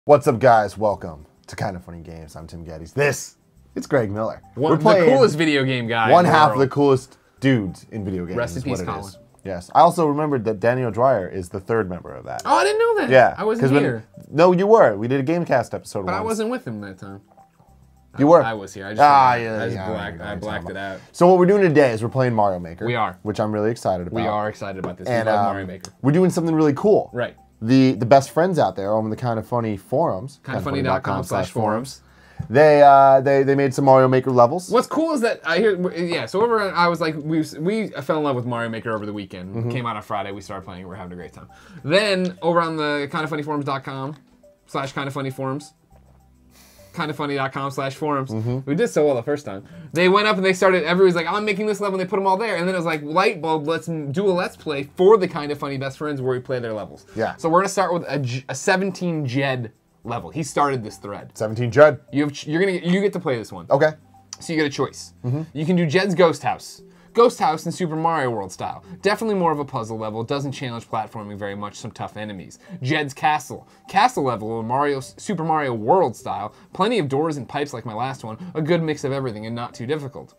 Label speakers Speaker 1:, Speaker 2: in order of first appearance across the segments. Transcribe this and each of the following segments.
Speaker 1: What's up, guys? Welcome to Kinda Funny Games. I'm Tim Geddes. It's Greg Miller.
Speaker 2: We're playing the coolest video game guy.
Speaker 1: One half of the coolest dudes in video games.
Speaker 2: Rest in peace, Colin.
Speaker 1: Yes. I also remembered that Daniel Dreyer is the third member of that.
Speaker 2: Oh, I didn't know that.
Speaker 1: Yeah.
Speaker 2: I wasn't here.
Speaker 1: No, you were. We did a Gamecast episode
Speaker 2: But
Speaker 1: once.
Speaker 2: I wasn't with him that time.
Speaker 1: You were.
Speaker 2: I was here. I just, I blacked it out.
Speaker 1: So what we're doing today is we're playing Mario Maker.
Speaker 2: We are.
Speaker 1: Which I'm really excited about.
Speaker 2: We are excited about this.
Speaker 1: And
Speaker 2: we love Mario Maker.
Speaker 1: we're doing something really cool.
Speaker 2: Right.
Speaker 1: The best friends out there on the Kinda Funny forums.
Speaker 2: KindaFunny.com/forums.
Speaker 1: They made some Mario Maker levels.
Speaker 2: What's cool is that I hear, yeah, so I was like, we fell in love with Mario Maker over the weekend. Came out on Friday, we started playing, we're having a great time. Then, over on the KindaFunnyForums.com/KindaFunnyForums, KindaFunny.com/forums, we did so well the first time. They went up and they started, everybody's like, I'm making this level, and they put them all there. And then it was like, light bulb, let's do a Let's Play for the Kinda Funny Best Friends where we play their levels.
Speaker 1: Yeah.
Speaker 2: So we're gonna start with a 17 Jed level. He started this thread.
Speaker 1: 17 Jed.
Speaker 2: You get to play this one.
Speaker 1: Okay.
Speaker 2: So you get a choice. You can do Jed's Ghost House. Ghost House in Super Mario World style. Definitely more of a puzzle level, doesn't challenge platforming very much, some tough enemies. Jed's Castle. Castle level in Super Mario World style. Plenty of doors and pipes like my last one. A good mix of everything and not too difficult.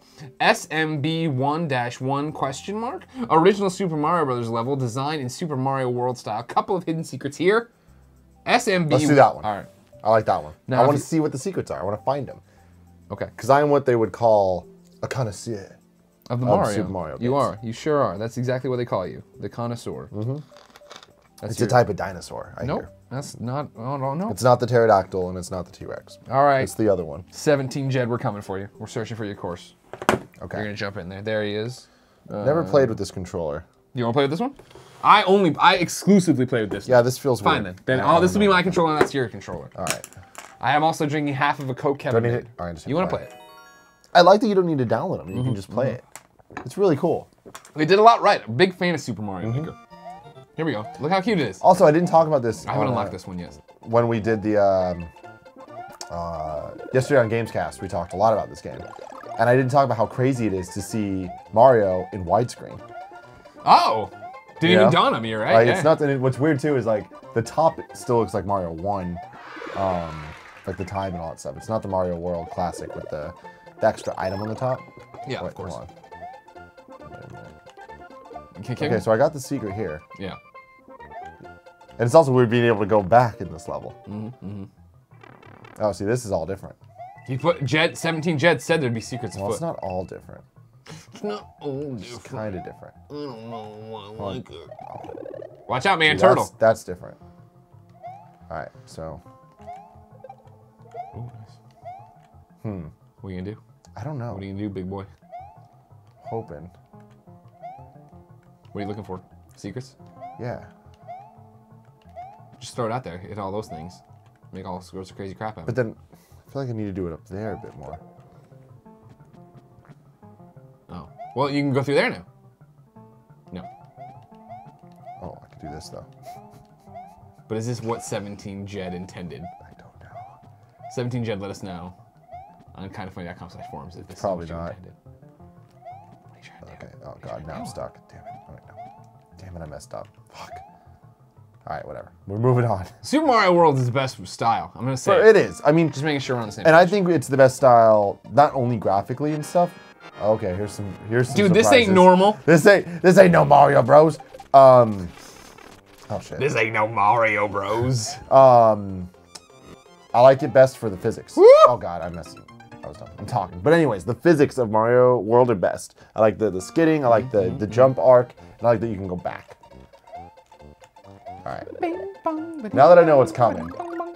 Speaker 2: SMB1-1 question mark. Original Super Mario Brothers level, designed in Super Mario World style. Couple of hidden secrets here. SMB.
Speaker 1: Let's do that one.
Speaker 2: All right.
Speaker 1: I like that one.
Speaker 2: Now,
Speaker 1: I want to see what the secrets are. I want to find them.
Speaker 2: Okay.
Speaker 1: Because I am what they would call a connoisseur.
Speaker 2: Of the Mario.
Speaker 1: Super Mario
Speaker 2: You
Speaker 1: games.
Speaker 2: are. You sure are. That's exactly what they call you. The connoisseur.
Speaker 1: It's a type of dinosaur, I
Speaker 2: Nope.
Speaker 1: hear.
Speaker 2: That's not. Oh, no.
Speaker 1: It's not the pterodactyl and it's not the T-Rex.
Speaker 2: All right.
Speaker 1: It's the other one.
Speaker 2: 17 Jed, we're coming for you. We're searching for your course.
Speaker 1: Okay.
Speaker 2: You're going to jump in there. There he is.
Speaker 1: Never played with this controller.
Speaker 2: You want to play with this one? I exclusively play with this.
Speaker 1: Yeah, this feels
Speaker 2: Fine
Speaker 1: weird.
Speaker 2: then. This will be my controller and that's your controller.
Speaker 1: All right.
Speaker 2: I am also drinking half of a Coke
Speaker 1: Do I
Speaker 2: Kevin
Speaker 1: need
Speaker 2: made.
Speaker 1: it? All right, just
Speaker 2: You want to
Speaker 1: play
Speaker 2: play it?
Speaker 1: I like that you don't need to download them. You can just play it. It's really cool.
Speaker 2: They did a lot right. Big fan of Super Mario Maker. Here we go. Look how cute it is.
Speaker 1: Also, I didn't talk about this.
Speaker 2: I haven't unlocked this one yet.
Speaker 1: When we did the yesterday on Gamescast, we talked a lot about this game, and I didn't talk about how crazy it is to see Mario in widescreen.
Speaker 2: Oh! Didn't even dawn on me, right?
Speaker 1: Like,
Speaker 2: Yeah.
Speaker 1: it's not. And what's weird too is like the top still looks like Mario 1, like the time and all that stuff. It's not the Mario World Classic with the extra item on the top.
Speaker 2: Yeah,
Speaker 1: Wait,
Speaker 2: of course.
Speaker 1: hold on. Wait a minute.
Speaker 2: Okay,
Speaker 1: Okay, so I got the secret here,
Speaker 2: Yeah.
Speaker 1: and it's also weird being able to go back in this level. Oh, see, this is all different.
Speaker 2: He put 17 Jed said there'd be secrets
Speaker 1: Well,
Speaker 2: afoot.
Speaker 1: it's not all different.
Speaker 2: It's not all
Speaker 1: It's kind of different.
Speaker 2: I don't know. I like it. Watch out, man.
Speaker 1: See,
Speaker 2: Turtle.
Speaker 1: That's different. All right, so
Speaker 2: Ooh, nice. What are you gonna do?
Speaker 1: I don't know.
Speaker 2: What are you gonna do, big boy?
Speaker 1: Hoping.
Speaker 2: What are you looking for? Secrets?
Speaker 1: Yeah.
Speaker 2: Just throw it out there. Hit all those things. Make all sorts of crazy crap happen.
Speaker 1: But then I feel like I need to do it up there a bit more.
Speaker 2: Oh. Well, you can go through there now. No.
Speaker 1: Oh, I could do this though.
Speaker 2: But is this what 17 Jed intended?
Speaker 1: I don't know.
Speaker 2: 17 Jed, let us know on kindafunny.com/forums if this
Speaker 1: Probably
Speaker 2: is what you
Speaker 1: not.
Speaker 2: intended. What are you trying to do?
Speaker 1: Okay. Oh god, now I'm stuck. Damn it. Oh, wait, no. Damn it, I messed up. Fuck. All right, whatever. We're moving on.
Speaker 2: Super Mario World is the best style. I'm gonna say
Speaker 1: It is. I mean,
Speaker 2: Just making sure we're on the same
Speaker 1: and
Speaker 2: page.
Speaker 1: I think it's the best style, not only graphically and stuff. Okay, here's some
Speaker 2: Dude, this ain't
Speaker 1: surprises.
Speaker 2: normal.
Speaker 1: This ain't no Mario Bros. Oh shit.
Speaker 2: This ain't no Mario Bros.
Speaker 1: I like it best for the physics.
Speaker 2: Woo!
Speaker 1: Oh god, I was done. I'm talking. But anyways, the physics of Mario World are best. I like the skidding, I like the jump arc, and I like that you can go back. Alright. Now that I know what's coming,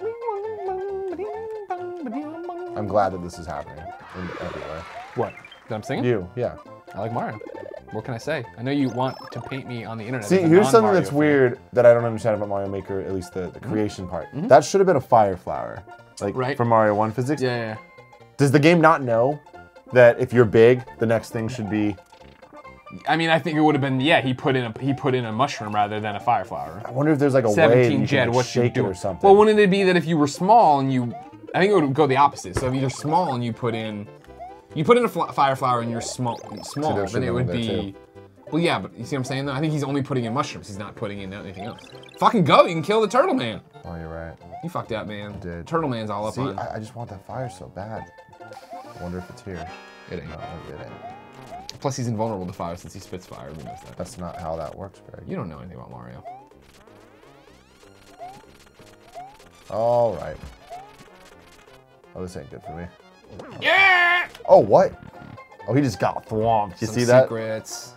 Speaker 1: I'm glad that this is happening everywhere.
Speaker 2: What? That I'm singing?
Speaker 1: You, yeah.
Speaker 2: I like Mario. What can I say? I know you want to paint me on the internet.
Speaker 1: See,
Speaker 2: as a
Speaker 1: here's something
Speaker 2: non-Mario
Speaker 1: that's
Speaker 2: fan.
Speaker 1: weird that I don't understand about Mario Maker, at least the creation part. That should have been a fire flower. Like,
Speaker 2: Right.
Speaker 1: from Mario 1 physics.
Speaker 2: Yeah.
Speaker 1: Does the game not know that if you're big, the next thing should be...
Speaker 2: I mean, I think it would have been, yeah, he put in a mushroom rather than a fire flower.
Speaker 1: I wonder if there's like a way that
Speaker 2: 17
Speaker 1: you can
Speaker 2: Jed,
Speaker 1: like,
Speaker 2: what you
Speaker 1: shake it
Speaker 2: do?
Speaker 1: or something.
Speaker 2: Well, wouldn't it be that if you were small and I think it would go the opposite. So if you're small and you put in a fire flower and you're small,
Speaker 1: there
Speaker 2: then
Speaker 1: should
Speaker 2: it
Speaker 1: be
Speaker 2: would
Speaker 1: one there,
Speaker 2: be. Well, yeah, but you see what I'm saying though? I think he's only putting in mushrooms. He's not putting in anything else. Fucking go! You can kill the turtle man.
Speaker 1: Oh, you're right.
Speaker 2: You fucked up, man.
Speaker 1: did.
Speaker 2: Turtle Man's all up
Speaker 1: See,
Speaker 2: on.
Speaker 1: I just want that fire so bad. I wonder if it's here.
Speaker 2: It ain't.
Speaker 1: No, it ain't.
Speaker 2: Plus, he's invulnerable to fire since he spits fire. Everyone knows that.
Speaker 1: That's not how that works, Greg.
Speaker 2: You don't know anything about Mario.
Speaker 1: All right. Oh, this ain't good for me.
Speaker 2: Yeah!
Speaker 1: Oh, what? Oh, he just got thwomped. You
Speaker 2: Some
Speaker 1: see that?
Speaker 2: secrets.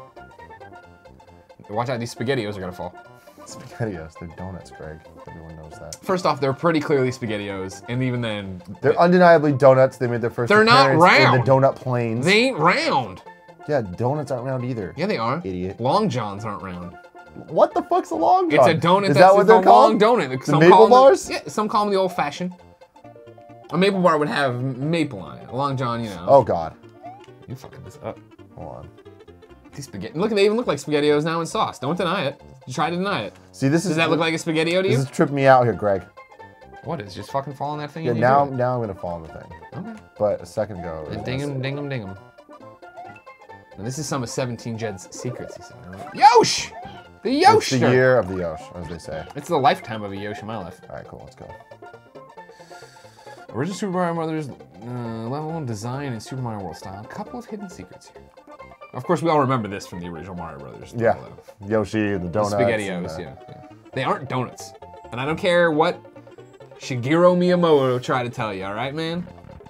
Speaker 2: Watch out, these SpaghettiOs are gonna fall.
Speaker 1: SpaghettiOs, they're donuts, Greg. Everyone knows that.
Speaker 2: First off, they're pretty clearly SpaghettiOs, and even then,
Speaker 1: They're undeniably donuts. They made their first
Speaker 2: They're not
Speaker 1: appearance in
Speaker 2: round.
Speaker 1: the donut plains.
Speaker 2: they ain't round.
Speaker 1: Yeah, donuts aren't round either.
Speaker 2: Yeah, they are.
Speaker 1: Idiot.
Speaker 2: Long Johns aren't round.
Speaker 1: What the fuck's a long
Speaker 2: It's
Speaker 1: john?
Speaker 2: a donut
Speaker 1: Is
Speaker 2: that's
Speaker 1: that what
Speaker 2: a
Speaker 1: they're
Speaker 2: long
Speaker 1: called?
Speaker 2: donut.
Speaker 1: The maple bars?
Speaker 2: Yeah, some call them the old-fashioned. A maple bar would have maple on it. A Long John, you know.
Speaker 1: Oh, God.
Speaker 2: You fucking this up.
Speaker 1: Hold on.
Speaker 2: These spaghetti. Look, they even look like SpaghettiOs now in sauce. Don't deny it. You try to deny it.
Speaker 1: See, this
Speaker 2: Does
Speaker 1: is...
Speaker 2: that look like a SpaghettiO to
Speaker 1: This
Speaker 2: you?
Speaker 1: is tripping me out here, Greg.
Speaker 2: What is? Just fucking fall on that thing?
Speaker 1: Yeah,
Speaker 2: and you
Speaker 1: now
Speaker 2: do it?
Speaker 1: I'm gonna fall in the thing.
Speaker 2: Okay.
Speaker 1: But a second ago... it
Speaker 2: Ding
Speaker 1: was-
Speaker 2: him, ding him, ding him. Now, this is some of 17 Jed's secrets, he said. Right? Yosh! The
Speaker 1: It's
Speaker 2: Yosh!
Speaker 1: the year of the Yosh, as they say.
Speaker 2: It's the lifetime of a Yosh in my life.
Speaker 1: All right, cool. Let's go.
Speaker 2: Original Super Mario Brothers level design and Super Mario World style. A couple of hidden secrets here. Of course, we all remember this from the original Mario Brothers.
Speaker 1: Yeah.
Speaker 2: level.
Speaker 1: Yoshi and the
Speaker 2: The
Speaker 1: donuts.
Speaker 2: SpaghettiOs,
Speaker 1: and,
Speaker 2: yeah. They aren't donuts. And I don't care what Shigeru Miyamoto tried to tell you, alright, man?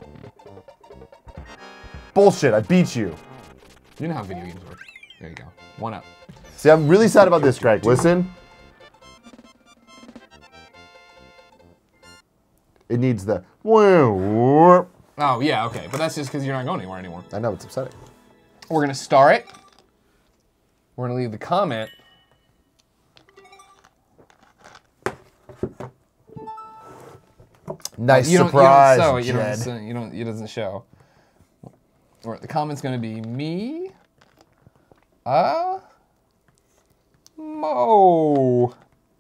Speaker 1: Bullshit, I beat you.
Speaker 2: You know how video games work. There you go. One up.
Speaker 1: See, I'm really sad about this, Greg. Listen. It needs the...
Speaker 2: Oh, yeah, okay. But that's just because you're not going anywhere anymore.
Speaker 1: I know, it's upsetting.
Speaker 2: We're going to star it. We're going to leave the comment.
Speaker 1: Nice
Speaker 2: You
Speaker 1: surprise,
Speaker 2: don't
Speaker 1: Jed.
Speaker 2: it doesn't show. Or the comment's going to be me. Moto.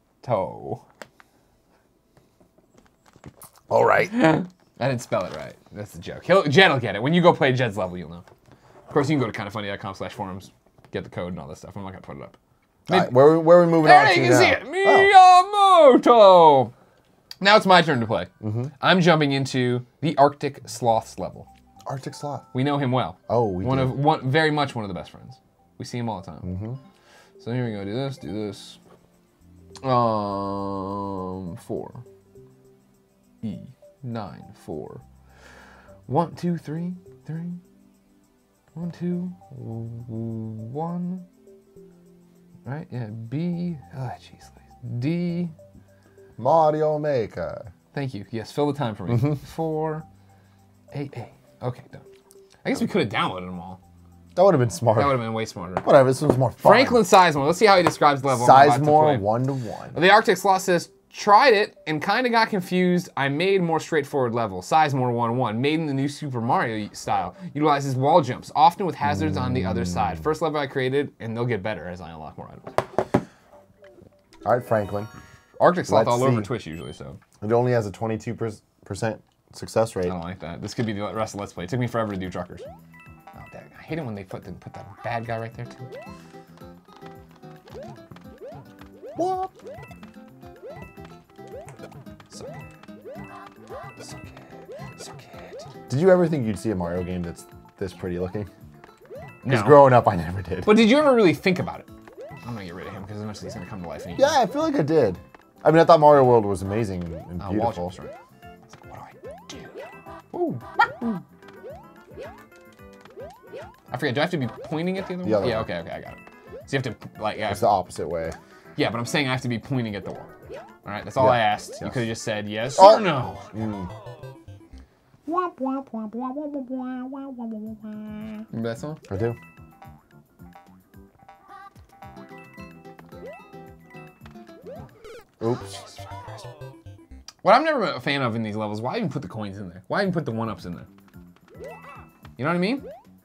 Speaker 1: All right.
Speaker 2: I didn't spell it right. That's the joke. Jed will get it. When you go play Jed's level, you'll know. Of course, you can go to kindoffunny.com/forums, get the code and all that stuff. I'm not going to put it up.
Speaker 1: All right, where are we moving on
Speaker 2: There
Speaker 1: to
Speaker 2: you
Speaker 1: now?
Speaker 2: can see it.
Speaker 1: Oh.
Speaker 2: Miyamoto. Now it's my turn to play. I'm jumping into the Arctic Sloths level.
Speaker 1: Arctic Sloth.
Speaker 2: We know him well.
Speaker 1: Oh, we do.
Speaker 2: Very much one of the best friends. We see him all the time. So here we go. Do this. 4. E. 9. 4. 1, 2, 3. 3. 1, 2. 1. Right? Yeah. B. Oh, jeez. D.
Speaker 1: Mario Maker.
Speaker 2: Thank you. Yes, fill the time for me. 4. 8. A. Okay, done. I guess we could have downloaded them all.
Speaker 1: That would have been smart.
Speaker 2: That would have been way smarter.
Speaker 1: Whatever, this was more fun.
Speaker 2: Franklin Sizemore. Let's see how he describes the level. I'm about to
Speaker 1: Sizemore
Speaker 2: play.
Speaker 1: 1-to-1.
Speaker 2: The Arctic Sloth says, tried it and kind of got confused. I made more straightforward level. Sizemore 1-1. Made in the new Super Mario style. Utilizes wall jumps, often with hazards on the other side. First level I created, and they'll get better as I unlock more items.
Speaker 1: All right, Franklin.
Speaker 2: Arctic Sloth
Speaker 1: Let's
Speaker 2: all over
Speaker 1: see.
Speaker 2: Twitch usually, so
Speaker 1: It only has a 22% success rate.
Speaker 2: I don't like that. This could be the rest of Let's Play. It took me forever to do truckers. Oh, dang. I hate it when they put that bad guy right there, too.
Speaker 1: What?
Speaker 2: Suck it. Suck it. Suck it.
Speaker 1: Did you ever think you'd see a Mario game that's this pretty looking? Because
Speaker 2: No.
Speaker 1: growing up, I never did.
Speaker 2: But did you ever really think about it? I'm gonna get rid of him because eventually he's gonna come to life. And
Speaker 1: Yeah, I feel like I did. I mean, I thought Mario World was amazing and
Speaker 2: wall
Speaker 1: beautiful.
Speaker 2: jumps, right? It's like, what do I do? Ooh. I forget. Do I have to be pointing at the other one?
Speaker 1: The other
Speaker 2: Yeah.
Speaker 1: one.
Speaker 2: Okay. I got it. So you have to like. Yeah,
Speaker 1: It's the opposite way.
Speaker 2: yeah, but I'm saying I have to be pointing at the wall. All right. That's all
Speaker 1: Yeah.
Speaker 2: I asked. You
Speaker 1: Yes.
Speaker 2: could have just said yes
Speaker 1: Oh.
Speaker 2: or no. Remember that song?
Speaker 1: I do. Oops.
Speaker 2: What I'm never a fan of in these levels, why even put the coins in there? Why even put the 1-ups in there? You know what I mean?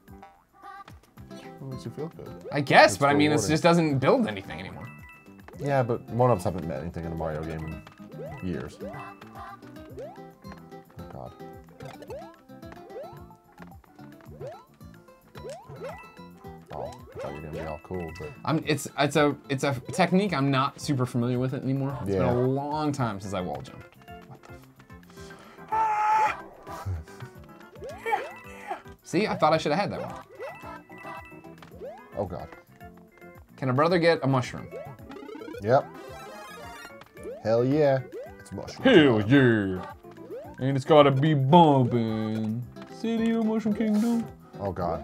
Speaker 1: What makes you feel good?
Speaker 2: I guess, but I mean, it
Speaker 1: rewarding.
Speaker 2: just doesn't build anything anymore.
Speaker 1: Yeah, but 1-ups haven't meant anything in a Mario game in years. Oh, God. Oh, I thought you were gonna be all cool, but
Speaker 2: It's a technique. I'm not super familiar with it anymore. It's been
Speaker 1: Yeah.
Speaker 2: a long time since I wall jumped. What the See, I thought I should have had that one.
Speaker 1: oh god.
Speaker 2: Can a brother get a mushroom?
Speaker 1: Yep. Hell yeah. It's mushroom.
Speaker 2: Hell yeah! And it's gotta be bumping. City of Mushroom Kingdom.
Speaker 1: Oh god.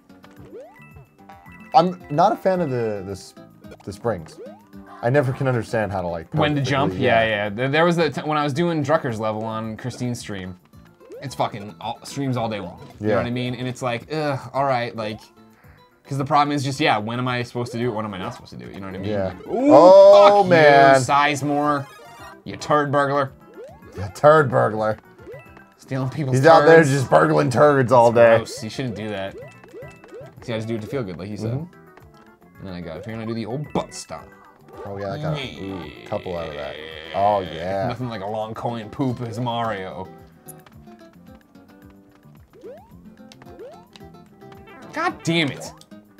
Speaker 1: I'm not a fan of the springs. I never can understand how to like
Speaker 2: When to jump?
Speaker 1: perfectly-
Speaker 2: Yeah. There was when I was doing Drucker's level on Christine's stream. It's fucking streams all day long. You know
Speaker 1: Yeah.
Speaker 2: what I mean? And it's like, ugh, all right, like, because the problem is just, yeah, when am I supposed to do it? When am I not supposed to do it? You know what I mean?
Speaker 1: Yeah.
Speaker 2: Like, ooh,
Speaker 1: Oh,
Speaker 2: fuck
Speaker 1: man.
Speaker 2: you, Sizemore, you turd burgler,
Speaker 1: Yeah, turd burglar.
Speaker 2: stealing people's
Speaker 1: He's
Speaker 2: turds.
Speaker 1: out there just burgling turds all day.
Speaker 2: Gross. You shouldn't do that. See, I just do it to feel good, like you said. And then I got up here and I do the old butt style.
Speaker 1: Oh yeah, I got a couple out of that. Oh yeah.
Speaker 2: Nothing like a long coin poop as Mario. God damn it.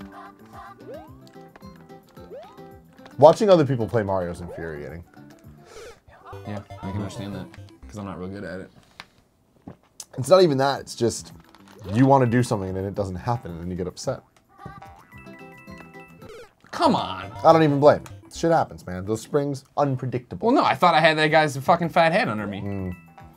Speaker 1: Watching other people play Mario is infuriating.
Speaker 2: Yeah, I can understand that. Because I'm not real good at it.
Speaker 1: It's not even that. It's just you want to do something and then it doesn't happen and then you get upset.
Speaker 2: Come on.
Speaker 1: I don't even blame. Shit happens, man. Those springs, unpredictable.
Speaker 2: Well, no, I thought I had that guy's fucking fat head under me. And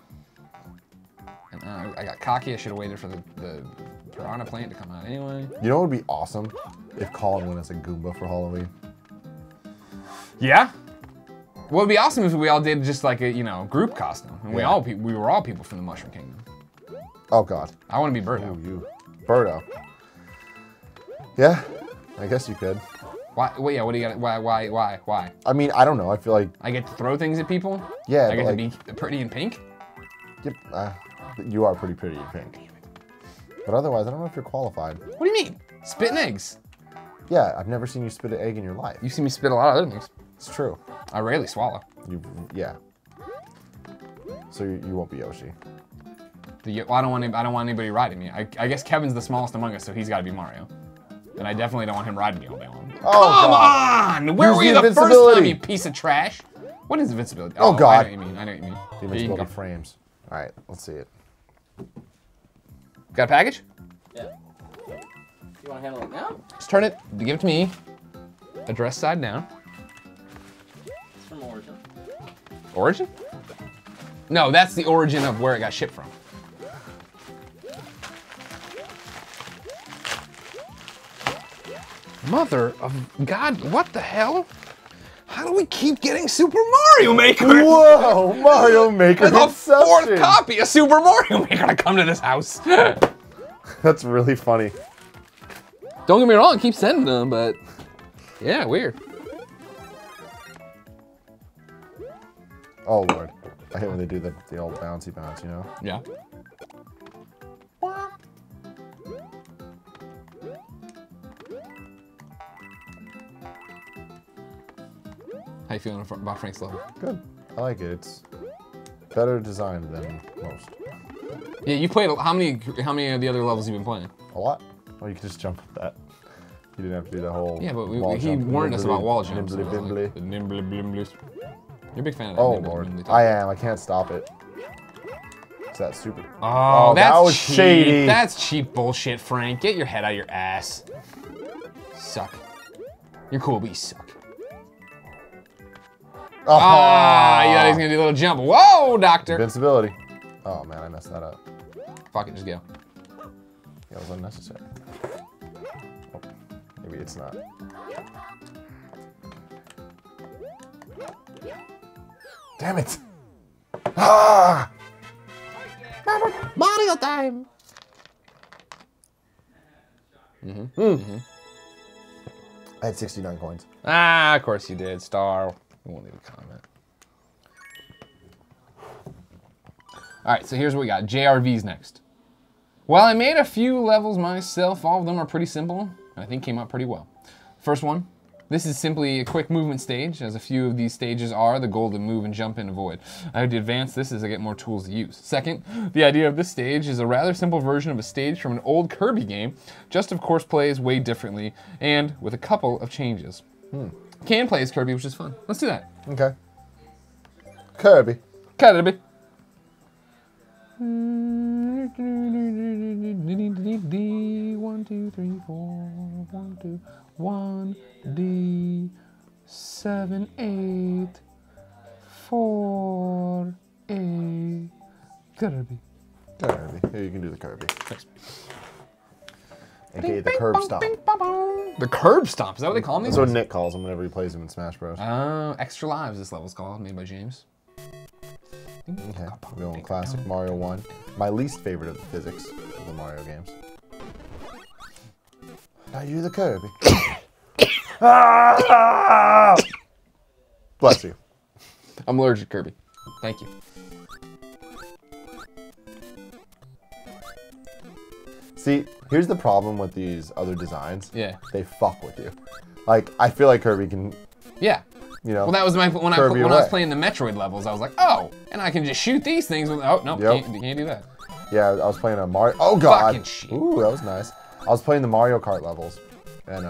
Speaker 2: I got cocky. I should have waited for the piranha plant to come out anyway.
Speaker 1: You know what would be awesome? If Colin went as a Goomba for Halloween.
Speaker 2: Yeah. Well, it'd be awesome if we all did just like a, group costume. And we were all people from the Mushroom Kingdom.
Speaker 1: Oh god.
Speaker 2: I want to be Birdo.
Speaker 1: Ooh, you. Birdo. Yeah, I guess you could.
Speaker 2: Why? Well, yeah. What do you got? Why?
Speaker 1: I mean, I don't know. I feel like,
Speaker 2: I get to throw things at people.
Speaker 1: yeah,
Speaker 2: I get
Speaker 1: but
Speaker 2: to
Speaker 1: like,
Speaker 2: be pretty in pink.
Speaker 1: yep, you are pretty pretty in pink. But otherwise, I don't know if you're qualified.
Speaker 2: What do you mean? Spitting eggs.
Speaker 1: Yeah, I've never seen you spit an egg in your life.
Speaker 2: You see me spit a lot of other things.
Speaker 1: It's true.
Speaker 2: I rarely swallow.
Speaker 1: Yeah. So you won't be Yoshi.
Speaker 2: Well, I don't want anybody riding me. I guess Kevin's the smallest among us, so he's got to be Mario. And I definitely don't want him riding me all day long.
Speaker 1: Oh,
Speaker 2: Come
Speaker 1: God.
Speaker 2: on! Where
Speaker 1: Use
Speaker 2: were
Speaker 1: the
Speaker 2: you the first time,
Speaker 1: invincibility.
Speaker 2: you piece of trash? What is invincibility?
Speaker 1: Oh, God.
Speaker 2: I know what you mean.
Speaker 1: The
Speaker 2: Here, you can
Speaker 1: invincibility
Speaker 2: go.
Speaker 1: frames. All right, let's see it.
Speaker 2: Got a package?
Speaker 3: Yeah. You want to handle it now?
Speaker 2: Just turn it. Give it to me. Address side down.
Speaker 3: It's from Origin.
Speaker 2: Origin? No, that's the origin of where it got shipped from. Mother of God, what the hell? How do we keep getting Super Mario Maker?
Speaker 1: Whoa, Mario Maker
Speaker 2: There's a fourth
Speaker 1: Inception.
Speaker 2: copy of Super Mario Maker to come to this house.
Speaker 1: That's really funny.
Speaker 2: Don't get me wrong, keep sending them, but yeah, weird.
Speaker 1: Oh lord, I hate when they do the old bouncy bounce, you know?
Speaker 2: Yeah. How you feeling about Frank's level?
Speaker 1: Good. I like it. It's better designed than most.
Speaker 2: Yeah, you played how many of the other levels you been playing?
Speaker 1: A lot. Oh, you could just jump at that. You didn't have to do the whole.
Speaker 2: Yeah, but
Speaker 1: wall
Speaker 2: he
Speaker 1: jump.
Speaker 2: warned us about wall jumps.
Speaker 1: Nimbly
Speaker 2: and I was
Speaker 1: bimbly.
Speaker 2: like, the nimbly blimblies. You're a big fan of that.
Speaker 1: Oh
Speaker 2: nimbly
Speaker 1: lord,
Speaker 2: bimbly
Speaker 1: I
Speaker 2: talk.
Speaker 1: am. I can't stop it. It's that super.
Speaker 2: Oh,
Speaker 1: that
Speaker 2: that's
Speaker 1: was
Speaker 2: cheap.
Speaker 1: shady.
Speaker 2: That's cheap bullshit, Frank. Get your head out of your ass. Suck. You're cool, but you suck.
Speaker 1: Oh,
Speaker 2: Ah, yeah, he's gonna do a little jump. Whoa, doctor.
Speaker 1: Invincibility. Oh man, I messed that up.
Speaker 2: Fuck it, just go.
Speaker 1: That was unnecessary. Oh, maybe it's not. Damn it! Ah!
Speaker 2: Mario time.
Speaker 1: I had 69 coins.
Speaker 2: Ah, of course you did, Star. We won't leave a comment. All right, so here's what we got. JRV's next. Well, I made a few levels myself. All of them are pretty simple, and I think came out pretty well. First one, This is simply a quick movement stage, as a few of these stages are the goal to move and jump and avoid. I would advance this as I get more tools to use. Second, the idea of this stage is a rather simple version of a stage from an old Kirby game, just of course plays way differently, and with a couple of changes. Can play as Kirby, which is fun. Let's do that.
Speaker 1: Okay. Kirby.
Speaker 2: Kirby. 1, 2, 3, 4, 1, 2, 1, D, 7, 8, 4, A, Kirby.
Speaker 1: Kirby. Here, you can do the Kirby. AKA the curb stomp.
Speaker 2: The curb stomp, is that what they call him?
Speaker 1: That's what Nick calls him whenever he plays him in Smash Bros.
Speaker 2: Extra Lives, this level's called, made by James.
Speaker 1: Okay, we're going classic Mario 1. My least favorite of the physics of the Mario games. Now you the Kirby. Bless you.
Speaker 2: I'm allergic to Kirby. Thank you.
Speaker 1: See, here's the problem with these other designs.
Speaker 2: Yeah.
Speaker 1: They fuck with you. Like, I feel like Kirby can,
Speaker 2: Yeah.
Speaker 1: you know.
Speaker 2: Well, that was when I
Speaker 1: Kirby
Speaker 2: was
Speaker 1: away.
Speaker 2: playing the Metroid levels. I was like, oh, and I can just shoot these things with. Oh no,
Speaker 1: Yep.
Speaker 2: you can't do that.
Speaker 1: Yeah, I was playing a Mario. Oh god.
Speaker 2: Fucking shit.
Speaker 1: Ooh, that was nice. I was playing the Mario Kart levels, and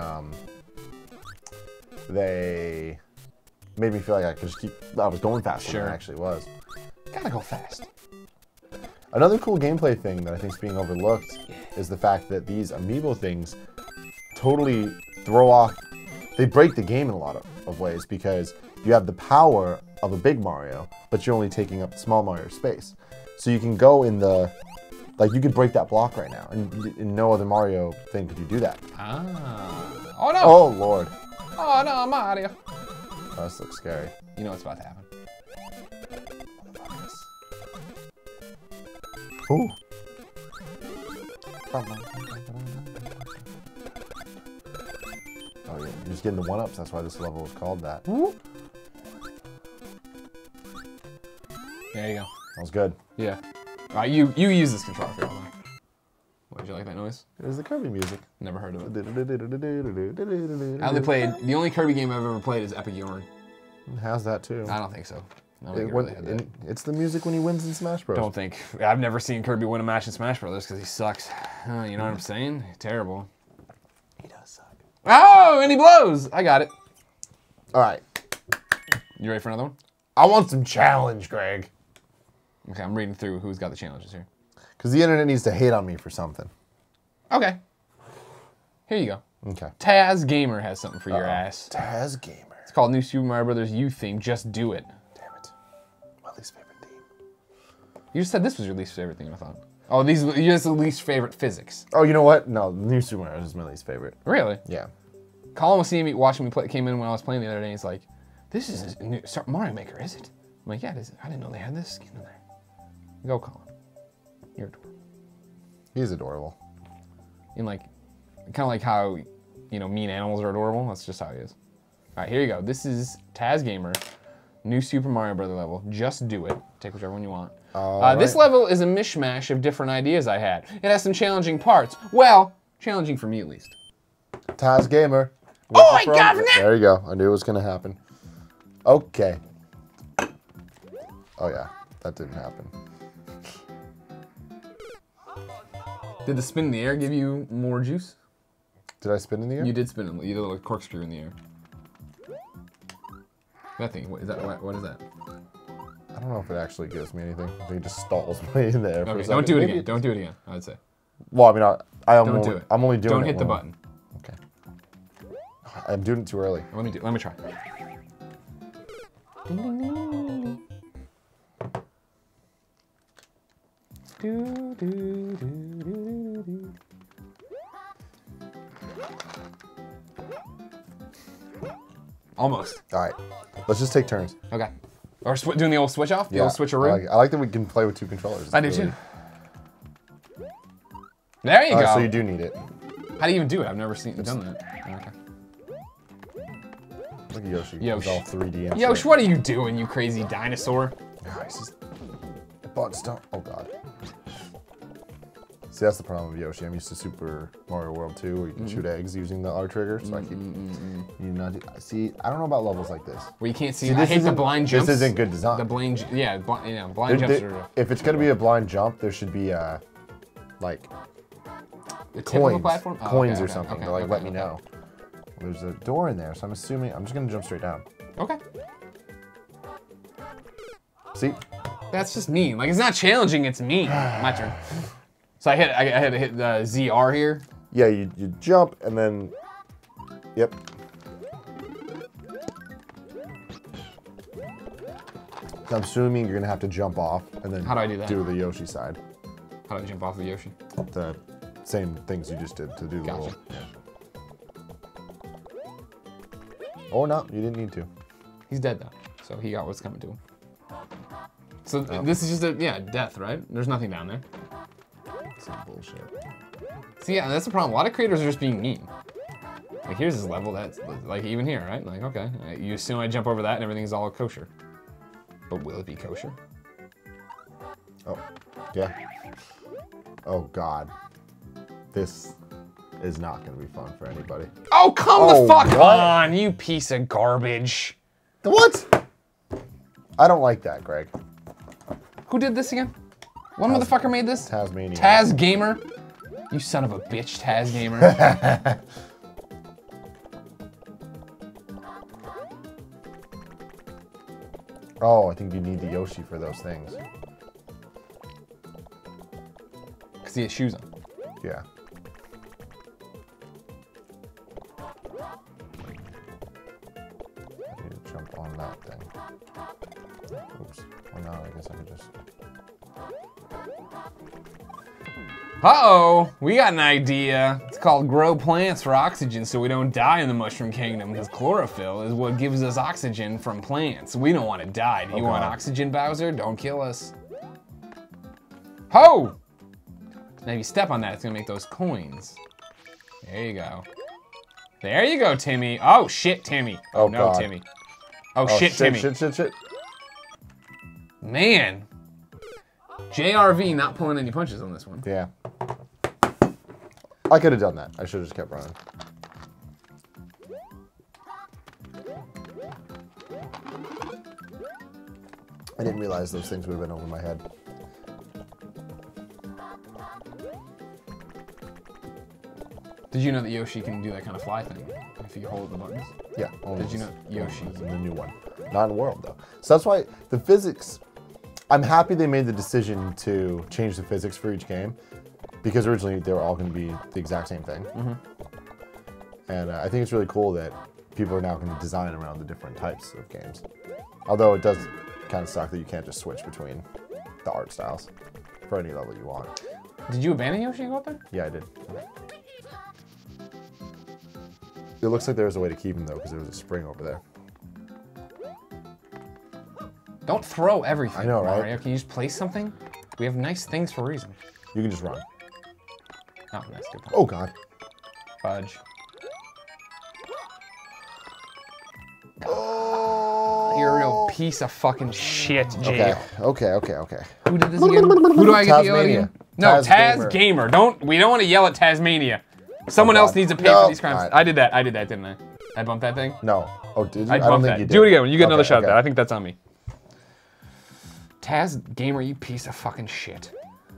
Speaker 1: they made me feel like I could just keep. I was going faster than
Speaker 2: Sure.
Speaker 1: I actually was.
Speaker 2: Gotta go fast.
Speaker 1: Another cool gameplay thing that I think is being overlooked is the fact that these amiibo things totally throw off. They break the game in a lot of ways because you have the power of a big Mario, but you're only taking up small Mario space. So you can go in the, like you could break that block right now, and in no other Mario thing could you do that.
Speaker 2: Ah. Oh no.
Speaker 1: Oh lord,
Speaker 2: Oh no, Mario.
Speaker 1: oh, this looks scary.
Speaker 2: You know what's about to happen.
Speaker 1: Ooh. Oh yeah, you're just getting the one-ups. That's why this level was called that.
Speaker 2: There you go.
Speaker 1: That was good.
Speaker 2: Yeah. All right, you use this controller for all that. What, did you like that noise?
Speaker 1: It was the Kirby music.
Speaker 2: Never heard of it.
Speaker 1: It
Speaker 2: I only played, the only Kirby game I've ever played is Epic Yarn.
Speaker 1: has that too.
Speaker 2: I don't think so. I don't think it
Speaker 1: When-
Speaker 2: really had that.
Speaker 1: it's the music when he wins in Smash Bros.
Speaker 2: Don't think. I've never seen Kirby win a match in Smash Brothers because he sucks. You know what I'm saying? Terrible.
Speaker 1: He does suck.
Speaker 2: Oh, and he blows. I got it.
Speaker 1: All right,
Speaker 2: You ready for another one?
Speaker 1: I want some challenge, Greg.
Speaker 2: Okay, I'm reading through who's got the challenges here.
Speaker 1: Because the internet needs to hate on me for something.
Speaker 2: Okay. Here you go.
Speaker 1: Okay.
Speaker 2: Taz Gamer has something for your ass.
Speaker 1: Taz Gamer.
Speaker 2: It's called New Super Mario Brothers U theme. Just do it.
Speaker 1: Damn it. My least favorite theme.
Speaker 2: You just said this was your least favorite thing, I thought. Oh, these are the least favorite physics.
Speaker 1: Oh, you know what? No, New Super Mario is my least favorite.
Speaker 2: Really?
Speaker 1: Yeah.
Speaker 2: Colin was seeing me, watching me play, came in when I was playing the other day, and he's like, this is a new Mario Maker, is it? I'm like, yeah, it is. I didn't know they had this skin in there. Go, Colin. You're adorable.
Speaker 1: He's adorable.
Speaker 2: In like, kind of like how, you know, mean animals are adorable. That's just how he is. All right, here you go. This is Taz Gamer, New Super Mario Brother level. Just do it. Take whichever one you want. This level is a mishmash of different ideas I had. It has some challenging parts. Well, challenging for me at least.
Speaker 1: Taz Gamer.
Speaker 2: Oh my God!
Speaker 1: There you go. I knew it was going to happen. Okay. Oh, yeah. That didn't happen.
Speaker 2: Did the spin in the air give you more juice?
Speaker 1: Did I spin in the air?
Speaker 2: You did spin it. You did a little corkscrew in the air. That thing. What is that? What is that?
Speaker 1: I don't know if it actually gives me anything. I think it just stalls me in the air for a
Speaker 2: Okay,
Speaker 1: second.
Speaker 2: don't do it
Speaker 1: Maybe
Speaker 2: again. Don't do it again. I'd say.
Speaker 1: Well, I mean, I'm
Speaker 2: Don't
Speaker 1: only,
Speaker 2: do it.
Speaker 1: I'm only doing it
Speaker 2: Don't hit the
Speaker 1: when-
Speaker 2: button.
Speaker 1: Okay. I'm doing it too early.
Speaker 2: Let me try. Ding, ding, ding, ding, ding. Do, do, do, do, do. Almost.
Speaker 1: All right. Let's just take turns.
Speaker 2: Okay. Or doing the old switch off? The old switcheroo?
Speaker 1: I like that we can play with two controllers. It's
Speaker 2: I do
Speaker 1: really-
Speaker 2: too. There you
Speaker 1: All
Speaker 2: go.
Speaker 1: right, so you do need it.
Speaker 2: How do you even do it? I've never done that. Okay.
Speaker 1: Look at Yoshi.
Speaker 2: Yosh.
Speaker 1: He's all 3D and
Speaker 2: Yosh,
Speaker 1: shit.
Speaker 2: what are you doing, you crazy dinosaur?
Speaker 1: Oh, he's just... Butt stuff. Oh, God. See, that's the problem with Yoshi. I'm used to Super Mario World 2 where you can shoot eggs using the R trigger. So I keep you not see. I don't know about levels like this.
Speaker 2: Well, you can't see.
Speaker 1: See,
Speaker 2: I
Speaker 1: this
Speaker 2: hate the
Speaker 1: isn't-
Speaker 2: blind jumps.
Speaker 1: This isn't good design.
Speaker 2: The blind, yeah, blind jumps are
Speaker 1: If it's gonna be a blind jump, there should be like
Speaker 2: the tip of a
Speaker 1: coins,
Speaker 2: platform. Oh,
Speaker 1: coins
Speaker 2: okay,
Speaker 1: or
Speaker 2: okay,
Speaker 1: something
Speaker 2: okay,
Speaker 1: to like
Speaker 2: okay,
Speaker 1: let me
Speaker 2: okay.
Speaker 1: know. There's a door in there, so I'm assuming I'm just gonna jump straight down.
Speaker 2: Okay,
Speaker 1: See?
Speaker 2: that's just mean. Like it's not challenging. It's mean. My turn. So I had to hit the ZR here.
Speaker 1: Yeah, you jump and then, yep. So I'm assuming you're gonna have to jump off and then
Speaker 2: How do I do that?
Speaker 1: do the Yoshi side.
Speaker 2: How do I jump off the Yoshi?
Speaker 1: The same things you just did to do the
Speaker 2: Gotcha.
Speaker 1: little. Yeah. Or not, you didn't need to.
Speaker 2: He's dead though, so he got what's coming to him. So this is just a death, right? There's nothing down there.
Speaker 1: Some bullshit.
Speaker 2: See, yeah, that's the problem. A lot of creators are just being mean. Like here's this level that's like even here, right? Like okay, you assume I jump over that and everything's all kosher. But will it be kosher?
Speaker 1: Oh, yeah. Oh God, this is not gonna be fun for anybody.
Speaker 2: Oh come
Speaker 1: Oh,
Speaker 2: the fuck
Speaker 1: what?
Speaker 2: on, you piece of garbage!
Speaker 1: What? I don't like that, Greg.
Speaker 2: Who did this again? What motherfucker made this?
Speaker 1: Tasmania.
Speaker 2: Taz Gamer. You son of a bitch, Taz Gamer.
Speaker 1: Oh, I think you need the Yoshi for those things.
Speaker 2: Cause he has shoes on.
Speaker 1: Yeah. I need to jump on that thing. Oops. Well, no, I guess I could just.
Speaker 2: Uh-oh, we got an idea. It's called grow plants for oxygen so we don't die in the Mushroom Kingdom because chlorophyll is what gives us oxygen from plants. We don't want to die. Do you want
Speaker 1: God.
Speaker 2: oxygen, Bowser? Don't kill us. Ho! Now if you step on that, it's gonna make those coins. There you go. There you go, Timmy. Oh shit, Timmy. Oh,
Speaker 1: Oh,
Speaker 2: no,
Speaker 1: God.
Speaker 2: Timmy. Oh,
Speaker 1: Oh,
Speaker 2: shit, Timmy.
Speaker 1: Shit.
Speaker 2: Man. JRV not pulling any punches on this one.
Speaker 1: Yeah. I could have done that. I should have just kept running. I didn't realize those things would have been over my head.
Speaker 2: Did you know that Yoshi can do that kind of fly thing if you hold the buttons?
Speaker 1: Yeah. Only
Speaker 2: Did you
Speaker 1: this-
Speaker 2: know Yoshi?
Speaker 1: in the new one? Not in World though. So that's why the physics. I'm happy they made the decision to change the physics for each game, because originally they were all going to be the exact same thing. And I think it's really cool that people are now going to design around the different types of games. Although it does kind of suck that you can't just switch between the art styles for any level you want.
Speaker 2: Did you abandon Yoshi and go up there?
Speaker 1: Yeah, I did. It looks like there was a way to keep him though, because there was a spring over there.
Speaker 2: Don't throw everything,
Speaker 1: I know, right?
Speaker 2: Mario. Can you just place something? We have nice things for a reason.
Speaker 1: You can just run.
Speaker 2: Oh, that's a good point.
Speaker 1: Oh God.
Speaker 2: Fudge.
Speaker 1: Oh.
Speaker 2: You're a real piece of fucking shit, Jay.
Speaker 1: Okay.
Speaker 2: Who did this again? Who do I get to yell at
Speaker 1: Tasmania.
Speaker 2: again? No,
Speaker 1: Taz
Speaker 2: Taz Gamer. We don't want to yell at Tasmania. Someone else needs to pay
Speaker 1: No.
Speaker 2: for these crimes.
Speaker 1: Alright.
Speaker 2: I did that, didn't I? I bumped that thing?
Speaker 1: No. Oh, did you?
Speaker 2: I
Speaker 1: don't
Speaker 2: bumped
Speaker 1: think
Speaker 2: that.
Speaker 1: you did.
Speaker 2: Do it again. You get another shot at
Speaker 1: okay.
Speaker 2: that. I think that's on me. Taz Gamer, you piece of fucking shit.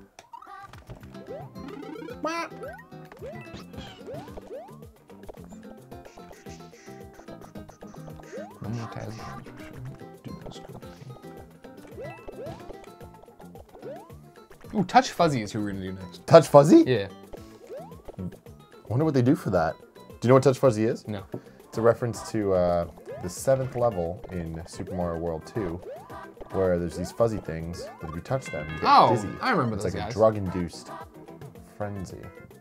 Speaker 2: No more Taz Gamer. Ooh, Touch Fuzzy is who we're gonna do next.
Speaker 1: Touch Fuzzy?
Speaker 2: Yeah.
Speaker 1: I wonder what they do for that. Do you know what Touch Fuzzy is?
Speaker 2: No.
Speaker 1: It's a reference to the 7th level in Super Mario World 2, where there's these fuzzy things that if you touch them, you get
Speaker 2: Oh,
Speaker 1: dizzy.
Speaker 2: I remember
Speaker 1: it's
Speaker 2: those
Speaker 1: like
Speaker 2: guys.
Speaker 1: a drug-induced frenzy.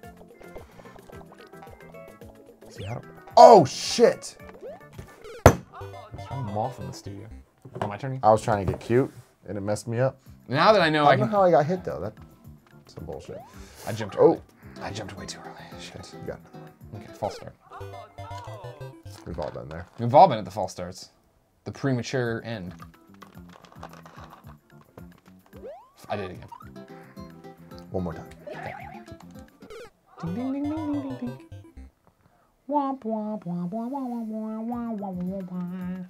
Speaker 1: See how? Oh shit!
Speaker 2: I'm off in the studio. Oh, my turn?
Speaker 1: I was trying to get cute, and it messed me up.
Speaker 2: Now that I know
Speaker 1: I
Speaker 2: I
Speaker 1: don't know
Speaker 2: can...
Speaker 1: how I got hit though. That's some bullshit.
Speaker 2: I jumped
Speaker 1: Oh.
Speaker 2: early. I jumped way too early. Shit.
Speaker 1: You got.
Speaker 2: Okay, false start.
Speaker 1: We've all been there.
Speaker 2: We've all been at the false starts. The premature end. I did it again.
Speaker 1: One more time.
Speaker 2: Ding, ding, ding, ding, ding, ding, ding. Womp, womp, womp, womp, womp, womp, womp, womp, womp, womp.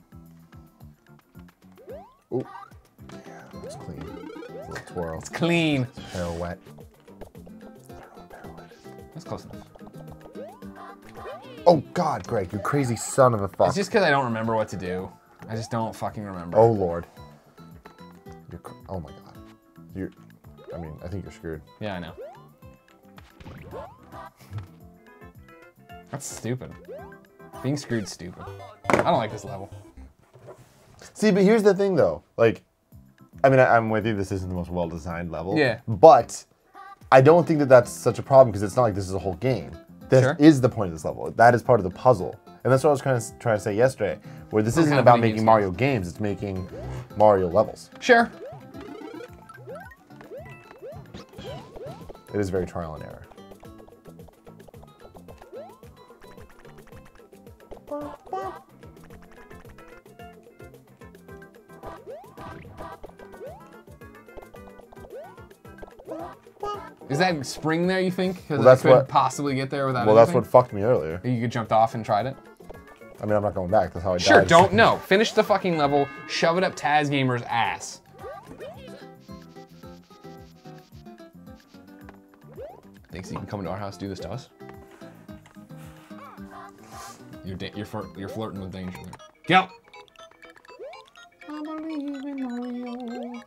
Speaker 1: Ooh. Yeah, it's clean. It's a little twirl.
Speaker 2: It's clean.
Speaker 1: Pirouette.
Speaker 2: That's close enough.
Speaker 1: Oh God, Greg, you crazy son of a fuck.
Speaker 2: It's just because I don't remember what to do. I just don't fucking remember.
Speaker 1: Oh Lord. Oh my God. I mean, I think you're screwed.
Speaker 2: Yeah, I know. That's stupid. Being screwed's stupid. I don't like this level.
Speaker 1: See, but here's the thing though. Like, I mean, I'm with you. This isn't the most well-designed level.
Speaker 2: Yeah.
Speaker 1: But I don't think that that's such a problem because it's not like this is a whole game. This
Speaker 2: Sure.
Speaker 1: is the point of this level. That is part of the puzzle. And that's what I was trying to say yesterday, where this isn't
Speaker 2: kind of
Speaker 1: about
Speaker 2: mini
Speaker 1: making
Speaker 2: games.
Speaker 1: Mario games, it's making Mario levels.
Speaker 2: Sure.
Speaker 1: It is very trial and error.
Speaker 2: Is that spring there, you think? Because
Speaker 1: Well, that's
Speaker 2: I couldn't
Speaker 1: what-
Speaker 2: possibly get there without
Speaker 1: Well, that's
Speaker 2: anything?
Speaker 1: what fucked me earlier.
Speaker 2: You could jumped off and tried it?
Speaker 1: I mean, I'm not going back. That's how I
Speaker 2: Sure,
Speaker 1: died.
Speaker 2: don't know. Finish the fucking level, shove it up Taz Gamer's ass. Thinks you can come into our house, do this to us? You're flirting with danger there. Get out! I believe in Mario.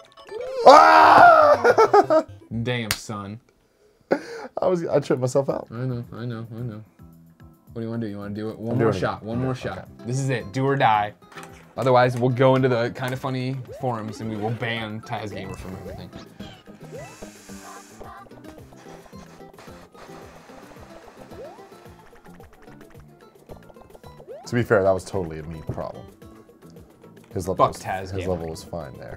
Speaker 1: Ah!
Speaker 2: Damn, son.
Speaker 1: I tripped myself out.
Speaker 2: I know. What do you want to do? You want to do it? One
Speaker 1: I'm
Speaker 2: more
Speaker 1: doing it
Speaker 2: shot.
Speaker 1: again.
Speaker 2: One more
Speaker 1: Okay.
Speaker 2: shot. This is it. Do or die. Otherwise, we'll go into the kind of funny forums and we will ban Taz Gamer from everything.
Speaker 1: To be fair, that was totally a me problem. His level,
Speaker 2: Fuck Taz
Speaker 1: his
Speaker 2: Gamer.
Speaker 1: level was fine there.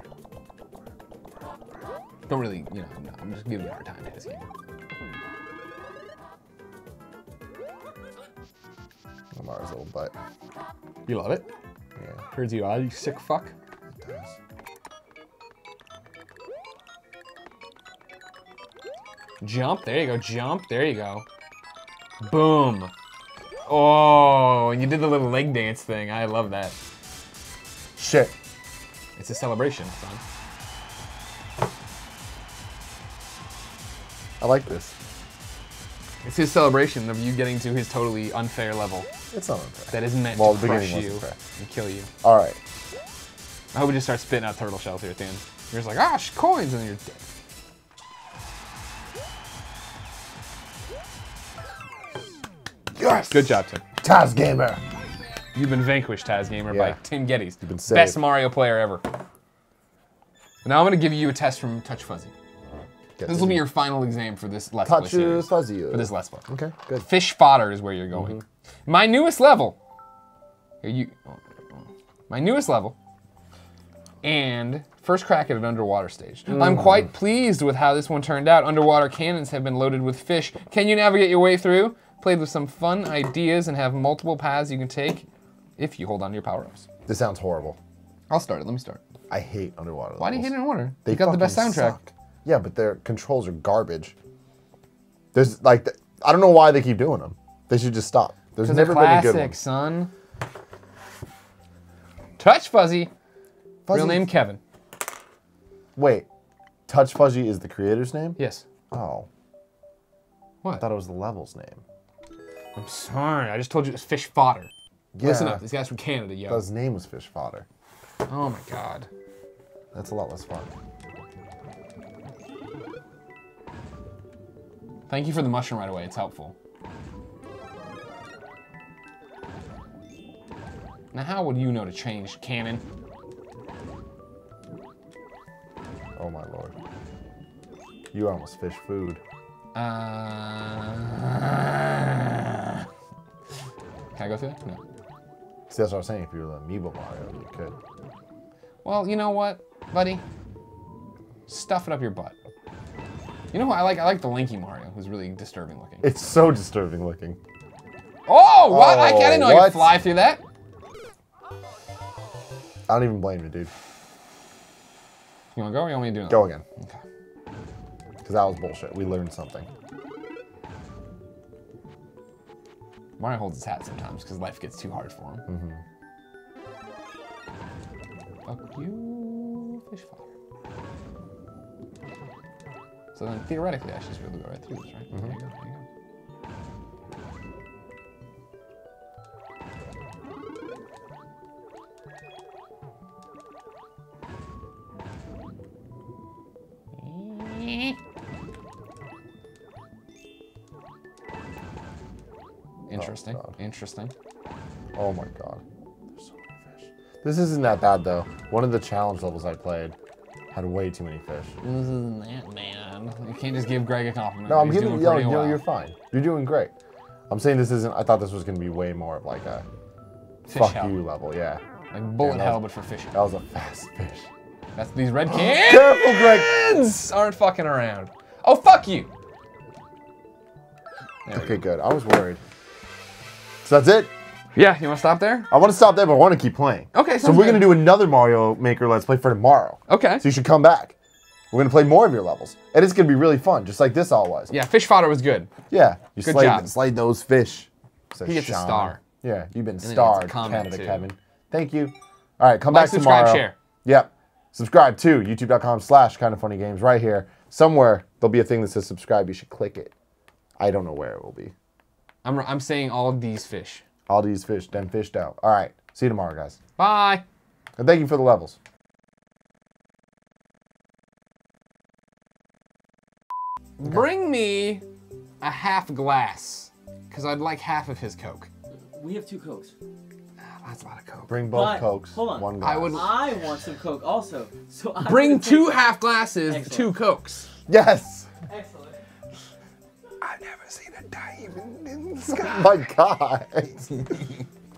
Speaker 2: Don't really, no, I'm just giving you a hard time, Taz Gamer.
Speaker 1: Lamar's little butt.
Speaker 2: You love it?
Speaker 1: Yeah,
Speaker 2: Turns you on, you sick fuck.
Speaker 1: it does.
Speaker 2: Jump, there you go, jump, there you go. Boom. Oh, and you did the little leg dance thing. I love that.
Speaker 1: Shit.
Speaker 2: It's a celebration, son.
Speaker 1: I like this.
Speaker 2: It's his celebration of you getting to his totally unfair level
Speaker 1: It's not unfair.
Speaker 2: that is meant
Speaker 1: Well,
Speaker 2: to
Speaker 1: the
Speaker 2: crush
Speaker 1: beginning
Speaker 2: you
Speaker 1: wasn't fair.
Speaker 2: and kill you.
Speaker 1: All right.
Speaker 2: I hope we just start spitting out turtle shells here at the end. You're just like, ah, coins, and then you're dead.
Speaker 1: Yes.
Speaker 2: Good job, Tim.
Speaker 1: Taz Gamer.
Speaker 2: You've been vanquished, Taz Gamer, by
Speaker 1: Yeah.
Speaker 2: Tim Geddes.
Speaker 1: You've been saved.
Speaker 2: Best Mario player ever. Now I'm going to give you a test from Touch Fuzzy. This will be your final exam for this Let's Play
Speaker 1: Touch
Speaker 2: series.
Speaker 1: Fuzzy.
Speaker 2: For this Let's Play.
Speaker 1: Okay, good.
Speaker 2: Fish fodder is where you're going. My newest level. My newest level. And first crack at an underwater stage. I'm quite pleased with how this one turned out. Underwater cannons have been loaded with fish. Can you navigate your way through? Played with some fun ideas and have multiple paths you can take if you hold on to your power-ups.
Speaker 1: This sounds horrible.
Speaker 2: I'll start it. Let me start.
Speaker 1: I hate underwater
Speaker 2: Why do you hate
Speaker 1: levels.
Speaker 2: underwater?
Speaker 1: They
Speaker 2: You got the best
Speaker 1: fucking
Speaker 2: soundtrack.
Speaker 1: suck. Yeah, but their controls are garbage. There's like, I don't know why they keep doing them. They should just stop. There's
Speaker 2: Because they're
Speaker 1: never been a good
Speaker 2: classic,
Speaker 1: one.
Speaker 2: son. Touch Fuzzy.
Speaker 1: Fuzzy-
Speaker 2: Real name Kevin.
Speaker 1: Wait, Touch Fuzzy is the creator's name?
Speaker 2: Yes.
Speaker 1: Oh, I
Speaker 2: What?
Speaker 1: thought it was the level's name.
Speaker 2: I'm sorry. I just told you it's fish fodder.
Speaker 1: Yeah,
Speaker 2: Listen up. This guy's from Canada, yo.
Speaker 1: his name was Fish Fodder.
Speaker 2: Oh my god.
Speaker 1: That's a lot less fun.
Speaker 2: Thank you for the mushroom right away. It's helpful. Now, how would you know to change cannon?
Speaker 1: Oh my lord. You almost fish food.
Speaker 2: Can I go through that? No.
Speaker 1: See, that's what I was saying. If you were the Amiibo Mario, you could.
Speaker 2: Well, you know what, buddy? Stuff it up your butt. You know what I like? I like the Linky Mario, who's really disturbing looking.
Speaker 1: It's so disturbing looking.
Speaker 2: Oh, what? I didn't know I
Speaker 1: what?
Speaker 2: could fly through that.
Speaker 1: I don't even blame you, dude.
Speaker 2: You want to go or you want me to do it?
Speaker 1: Go again.
Speaker 2: Okay.
Speaker 1: Because that was bullshit. We learned something.
Speaker 2: Mario holds his hat sometimes because life gets too hard for him. Fuck you, fish fodder. So then theoretically I should just be able to go right through this, right? There you go, there you go. Interesting.
Speaker 1: God.
Speaker 2: Interesting.
Speaker 1: Oh my god. There's so many fish. This isn't that bad though. One of the challenge levels I played had way too many fish.
Speaker 2: This isn't that, man. You can't just give Greg a compliment.
Speaker 1: No, I'm
Speaker 2: He's
Speaker 1: giving
Speaker 2: doing pretty
Speaker 1: you.
Speaker 2: well.
Speaker 1: You're fine. You're doing great. I'm saying this isn't. I thought this was gonna be way more of like a
Speaker 2: Fish
Speaker 1: fuck
Speaker 2: hell.
Speaker 1: you level. Yeah.
Speaker 2: Like bullet
Speaker 1: Yeah,
Speaker 2: hell, but for fishing.
Speaker 1: That was a fast fish.
Speaker 2: That's these red cans.
Speaker 1: Careful, Greg.
Speaker 2: Aren't fucking around. Oh, fuck you. There we
Speaker 1: Okay,
Speaker 2: go.
Speaker 1: good. I was worried. So that's it.
Speaker 2: Yeah, you want to stop there?
Speaker 1: I want to stop there, but I want to keep playing.
Speaker 2: Okay,
Speaker 1: So
Speaker 2: sounds
Speaker 1: we're
Speaker 2: good.
Speaker 1: gonna do another Mario Maker Let's Play for tomorrow.
Speaker 2: Okay.
Speaker 1: So you should come back. We're gonna play more of your levels, and it's gonna be really fun, just like this all was.
Speaker 2: Yeah, fish fodder was good.
Speaker 1: Yeah. You
Speaker 2: Good
Speaker 1: slay,
Speaker 2: job.
Speaker 1: slay those fish. Says
Speaker 2: He gets a
Speaker 1: Sean.
Speaker 2: star.
Speaker 1: Yeah, you've been
Speaker 2: then he gets a
Speaker 1: starred,
Speaker 2: comment,
Speaker 1: Canada
Speaker 2: too.
Speaker 1: Kevin. Thank you. All right, come
Speaker 2: Like,
Speaker 1: back
Speaker 2: subscribe,
Speaker 1: tomorrow.
Speaker 2: share.
Speaker 1: Yep. Subscribe to youtube.com/kindoffunnygames right here. Somewhere there'll be a thing that says subscribe. You should click it. I don't know where it will be.
Speaker 2: I'm saying all of these fish.
Speaker 1: All these fish, then fished out. All right. See you tomorrow, guys.
Speaker 2: Bye.
Speaker 1: And thank you for the levels.
Speaker 2: Bring me a half glass, because I'd like half of his Coke.
Speaker 3: We have 2 Cokes.
Speaker 2: That's a lot of Coke.
Speaker 1: Bring both
Speaker 3: But,
Speaker 1: Cokes,
Speaker 3: hold on.
Speaker 1: one glass.
Speaker 2: I would-
Speaker 3: I want some Coke also. So I'm
Speaker 2: Bring
Speaker 3: gonna take-
Speaker 2: 2 half glasses,
Speaker 3: Excellent.
Speaker 2: 2 Cokes.
Speaker 1: Yes.
Speaker 3: Excellent.
Speaker 2: I've never seen a diamond in the
Speaker 1: Oh my God.